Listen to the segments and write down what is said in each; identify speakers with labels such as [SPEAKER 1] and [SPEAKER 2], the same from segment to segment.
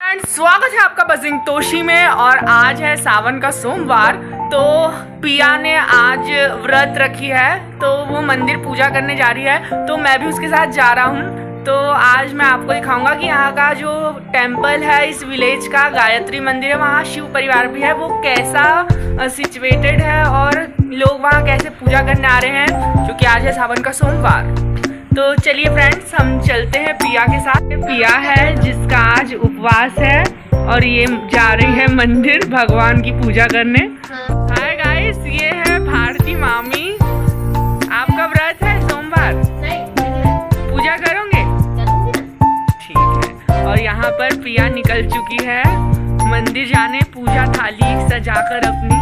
[SPEAKER 1] स्वागत है आपका बजिंग तोशी में। और आज है सावन का सोमवार, तो पिया ने आज व्रत रखी है, तो वो मंदिर पूजा करने जा रही है, तो मैं भी उसके साथ जा रहा हूँ। तो आज मैं आपको दिखाऊंगा कि यहाँ का जो टेम्पल है इस विलेज का, गायत्री मंदिर है, वहाँ शिव परिवार भी है, वो कैसा सिचुएटेड है और लोग वहाँ कैसे पूजा करने आ रहे हैं, क्योंकि आज है सावन का सोमवार। तो चलिए फ्रेंड्स, हम चलते हैं पिया के साथ। पिया है जिसका आज उपवास है और ये जा रही है मंदिर भगवान की पूजा करने। हाय गाइस, ये है भारती मामी। आपका व्रत है सोमवार? नहीं, पूजा करोगे? ठीक है। और यहाँ पर पिया निकल चुकी है मंदिर जाने, पूजा थाली सजाकर अपनी।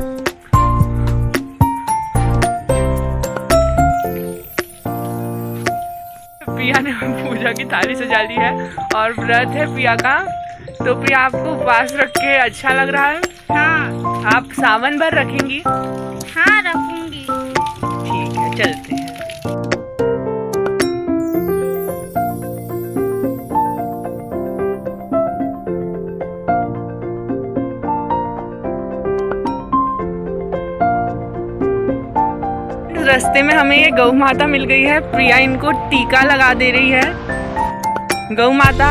[SPEAKER 1] पिया ने पूजा की थाली सजा ली है और व्रत है पिया का। तो पिया, आपको उपवास रख के अच्छा लग रहा है?
[SPEAKER 2] हाँ।
[SPEAKER 1] आप सावन भर रखेंगी?
[SPEAKER 2] हाँ, रखूंगी।
[SPEAKER 1] ठीक है, चलते हैं। रास्ते में हमें ये गौ माता मिल गई है, प्रिया इनको टीका लगा दे रही है। गौ माता,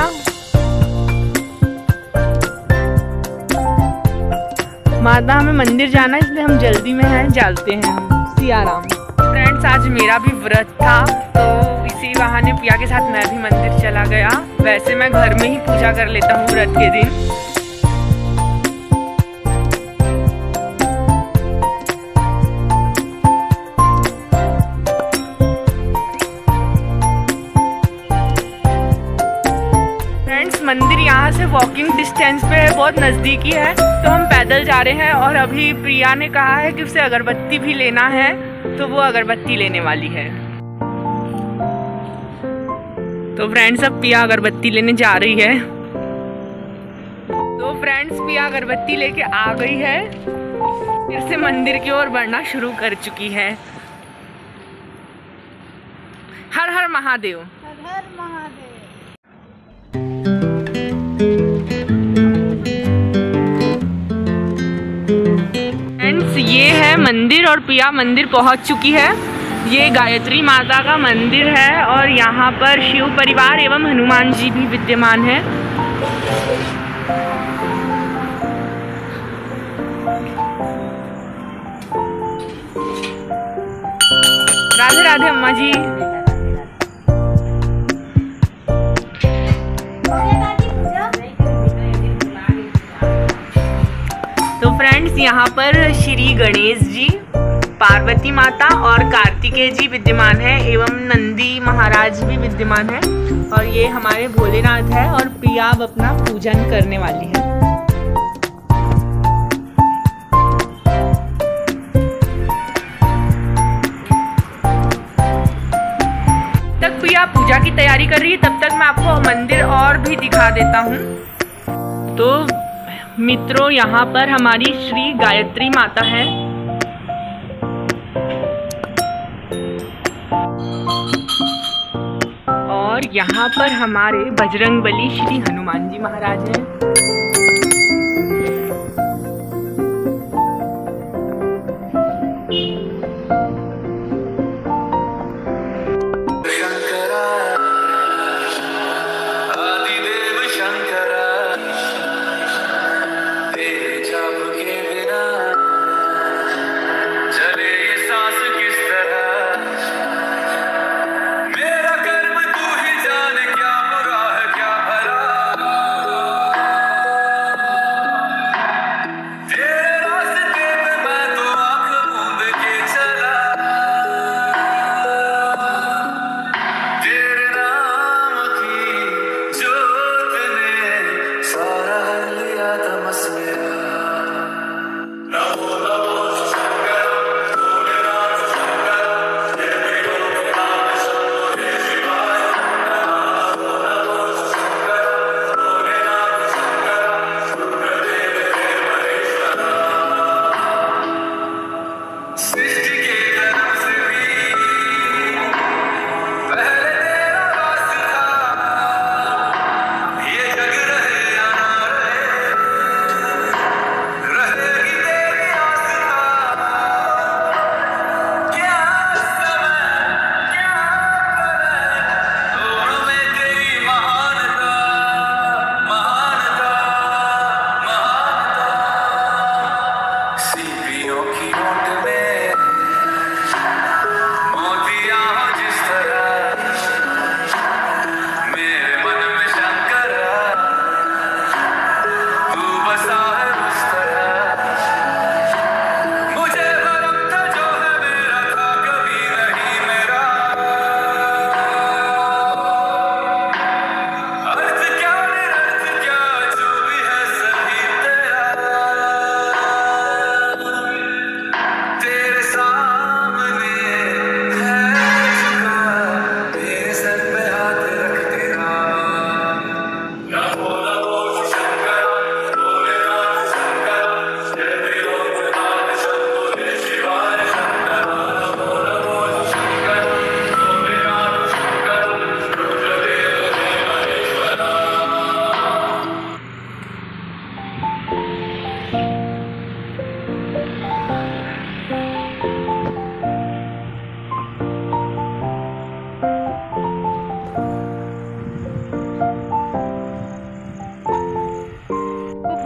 [SPEAKER 1] माता हमें मंदिर जाना है, इसलिए हम जल्दी में हैं, चलते हैं हम। सियाराम। फ्रेंड्स, आज मेरा भी व्रत था, तो इसी बहाने पिया के साथ मैं भी मंदिर चला गया। वैसे मैं घर में ही पूजा कर लेता हूँ व्रत के दिन। मंदिर यहाँ से वॉकिंग डिस्टेंस पे है, बहुत नज़दीकी है, तो हम पैदल जा रहे हैं। और अभी प्रिया ने कहा है कि उसे अगरबत्ती भी लेना है, तो वो अगरबत्ती लेने वाली है। तो फ्रेंड्स, अब पिया अगरबत्ती लेने जा रही है। तो फ्रेंड्स, पिया अगरबत्ती लेके आ गई है, फिर से मंदिर की ओर बढ़ना शुरू कर चुकी है। हर हर महादेव।
[SPEAKER 2] हर हर महादेव।
[SPEAKER 1] फ्रेंड्स, ये है मंदिर और पिया मंदिर पहुंच चुकी है। ये गायत्री माता का मंदिर है और यहाँ पर शिव परिवार एवं हनुमान जी भी विद्यमान है। राधे राधे अम्मा जी। तो फ्रेंड्स, यहाँ पर श्री गणेश जी, पार्वती माता और कार्तिकेय जी विद्यमान है, एवं नंदी महाराज भी विद्यमान है। और ये हमारे भोलेनाथ है और पिया अब अपना पूजन करने वाली है। तब पिया पूजा की तैयारी कर रही है, तब तक मैं आपको मंदिर और भी दिखा देता हूँ। तो मित्रों, यहाँ पर हमारी श्री गायत्री माता है। और यहाँ पर हमारे बजरंगबली श्री हनुमान जी महाराज हैं।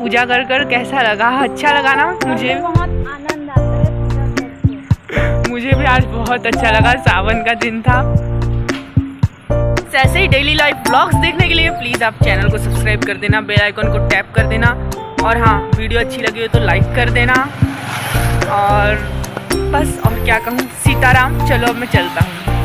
[SPEAKER 1] पूजा कर कर कैसा लगा? अच्छा लगा ना? मुझे
[SPEAKER 2] बहुत आनंद आता है पूजा करके।
[SPEAKER 1] मुझे भी आज बहुत अच्छा लगा, सावन का दिन था। ऐसे ही डेली लाइफ व्लॉग्स देखने के लिए प्लीज़ आप चैनल को सब्सक्राइब कर देना, बेल आइकन को टैप कर देना, और हाँ, वीडियो अच्छी लगी हो तो लाइक कर देना। और बस और क्या कहूँ, सीताराम। चलो अब मैं चलता हूँ।